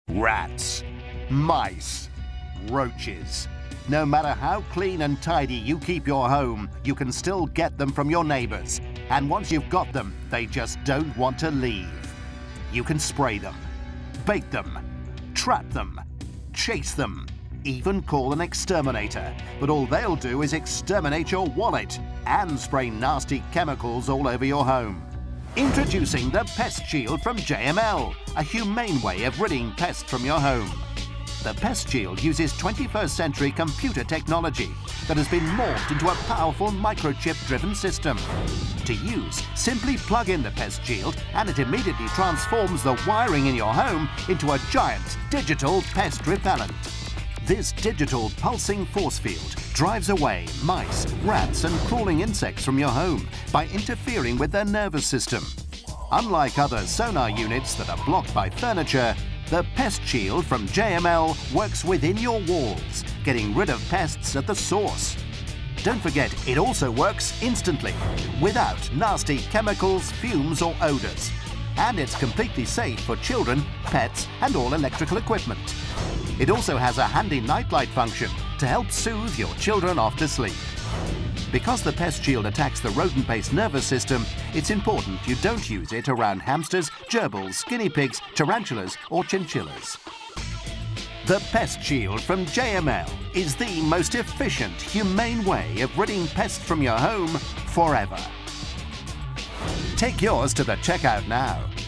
Rats, mice, roaches. No matter how clean and tidy you keep your home, you can still get them from your neighbors. And once you've got them, they just don't want to leave. You can spray them, bait them, trap them, chase them, even call an exterminator. But all they'll do is exterminate your wallet and spray nasty chemicals all over your home. Introducing the Pest Shield from JML, a humane way of ridding pests from your home. The Pest Shield uses 21st century computer technology that has been morphed into a powerful microchip-driven system. To use, simply plug in the Pest Shield and it immediately transforms the wiring in your home into a giant digital pest repellent. This digital pulsing force field drives away mice, rats and crawling insects from your home by interfering with their nervous system. Unlike other sonar units that are blocked by furniture, the Pest Shield from JML works within your walls, getting rid of pests at the source. Don't forget, it also works instantly, without nasty chemicals, fumes or odors. And it's completely safe for children, pets and all electrical equipment. It also has a handy nightlight function to help soothe your children off to sleep. Because the Pest Shield attacks the rodent-based nervous system, it's important you don't use it around hamsters, gerbils, guinea pigs, tarantulas or chinchillas. The Pest Shield from JML is the most efficient, humane way of ridding pests from your home forever. Take yours to the checkout now.